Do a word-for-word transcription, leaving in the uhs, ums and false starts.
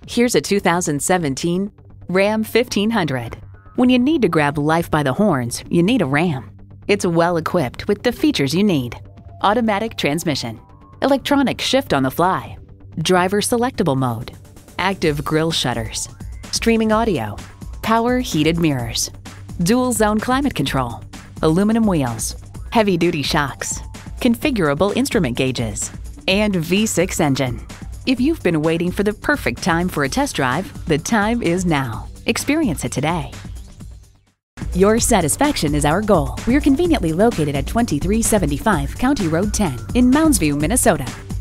Here's a two thousand seventeen Ram fifteen hundred. When you need to grab life by the horns, you need a Ram. It's well equipped with the features you need: automatic transmission, electronic shift on the fly, driver selectable mode, active grille shutters, streaming audio, power heated mirrors, dual zone climate control, aluminum wheels, heavy duty shocks, configurable instrument gauges, and V six engine. If you've been waiting for the perfect time for a test drive, the time is now. Experience it today. Your satisfaction is our goal. We are conveniently located at twenty-three seventy-five County Road ten in Mounds-View, Minnesota.